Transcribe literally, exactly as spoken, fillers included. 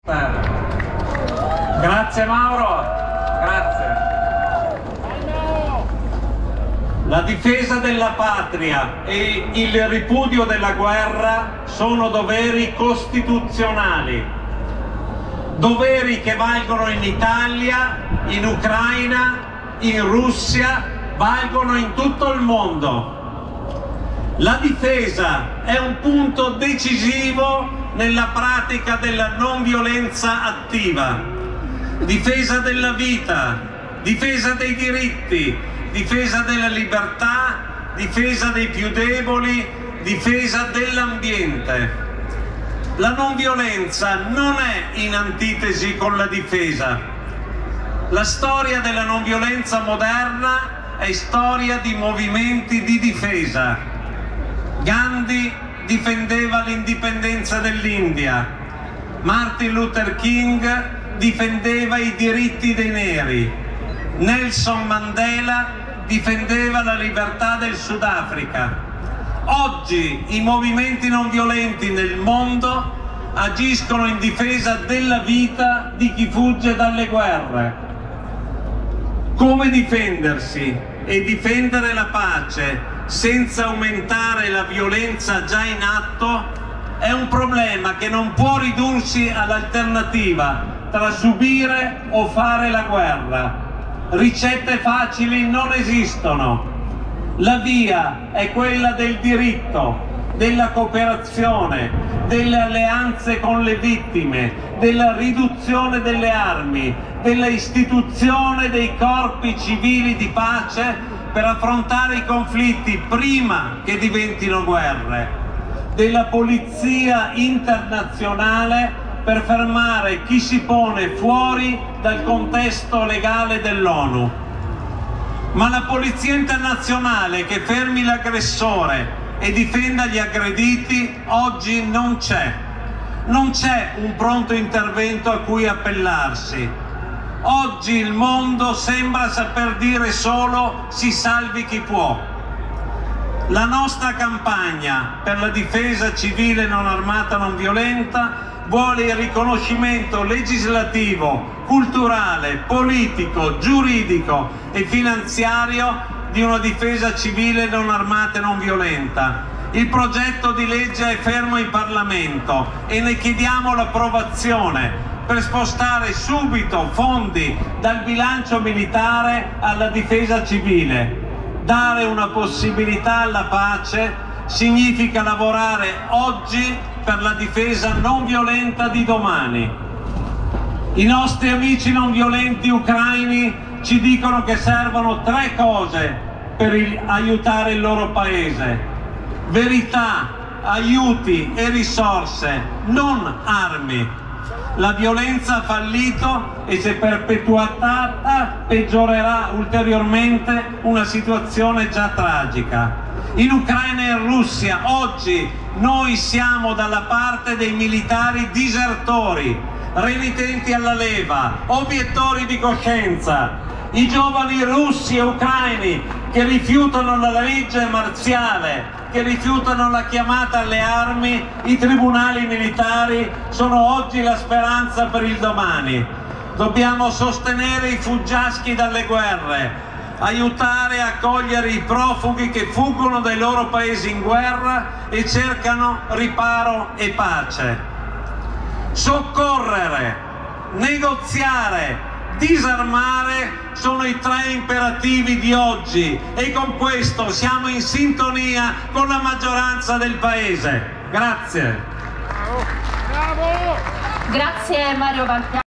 Grazie Mauro, grazie. La difesa della patria e il ripudio della guerra sono doveri costituzionali, doveri che valgono in Italia, in Ucraina, in Russia, valgono in tutto il mondo. La difesa è un punto decisivo nella pratica della non violenza attiva, difesa della vita, difesa dei diritti, difesa della libertà, difesa dei più deboli, difesa dell'ambiente. La non violenza non è in antitesi con la difesa. La storia della non violenza moderna è storia di movimenti di difesa. Gandhi difendeva l'indipendenza dell'India, Martin Luther King difendeva i diritti dei neri, Nelson Mandela difendeva la libertà del Sudafrica. Oggi i movimenti non violenti nel mondo agiscono in difesa della vita di chi fugge dalle guerre. Come difendersi e difendere la pace senza aumentare la violenza già in atto è un problema che non può ridursi all'alternativa tra subire o fare la guerra. Ricette facili non esistono. La via è quella del diritto, della cooperazione, delle alleanze con le vittime, della riduzione delle armi, della istituzione dei corpi civili di pace per affrontare i conflitti prima che diventino guerre, della polizia internazionale per fermare chi si pone fuori dal contesto legale dell'ONU. Ma la polizia internazionale che fermi l'aggressore e difenda gli aggrediti oggi non c'è. Non c'è un pronto intervento a cui appellarsi. Oggi il mondo sembra saper dire solo si salvi chi può. La nostra campagna per la difesa civile non armata non violenta vuole il riconoscimento legislativo, culturale, politico, giuridico e finanziario di una difesa civile non armata e non violenta. Il progetto di legge è fermo in Parlamento e ne chiediamo l'approvazione per spostare subito fondi dal bilancio militare alla difesa civile. Dare una possibilità alla pace significa lavorare oggi per la difesa non violenta di domani. I nostri amici non violenti ucraini ci dicono che servono tre cose per il, aiutare il loro paese: verità, aiuti e risorse, non armi. La violenza ha fallito e se perpetuata peggiorerà ulteriormente una situazione già tragica. In Ucraina e in Russia oggi noi siamo dalla parte dei militari disertori, renitenti alla leva, obiettori di coscienza. I giovani russi e ucraini che rifiutano la legge marziale, che rifiutano la chiamata alle armi, i tribunali militari sono oggi la speranza per il domani. Dobbiamo sostenere i fuggiaschi dalle guerre, aiutare e accogliere i profughi che fuggono dai loro paesi in guerra e cercano riparo e pace. Soccorrere, negoziare, disarmare sono i tre imperativi di oggi e con questo siamo in sintonia con la maggioranza del Paese. Grazie. Bravo. Bravo. Grazie Mario Valpiano.